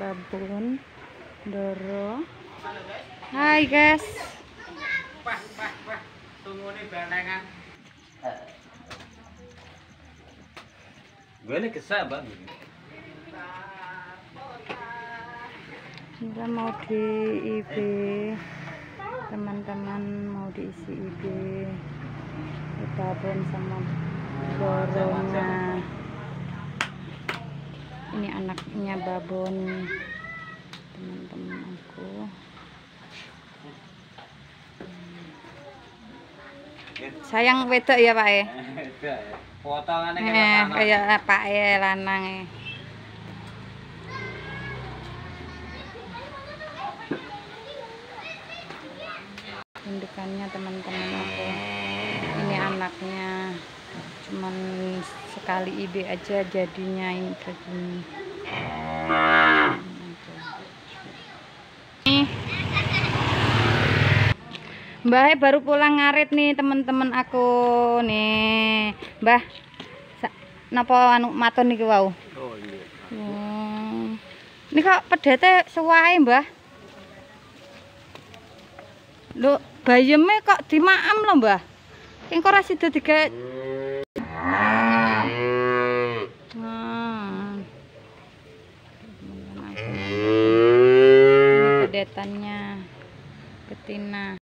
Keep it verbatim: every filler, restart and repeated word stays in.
babon Ndoro. Hai guys. Wah, wah, wah. Tungune barengan. Gue ini kesal bang. Kita mau di I B, teman-teman mau diisi I B, babon sama Ndoronya. Ini anaknya babon, teman-teman aku. Sayang wedok ya Pak e. Wedok ya. Potongannya Eh, kayak Pak e lanang e. Indukannya teman-teman aku. Ini anaknya. Cuman sekali I B aja jadinya ini begini. Mbah baru pulang ngarit nih teman-teman aku nih. Mbah, napa anu maton niki wau? Oh iya. Hmm. Ini kok pedete suwahe, Mbah? Lho, bayeme kok dimaem lho, Mbah. Engko ora sida digawe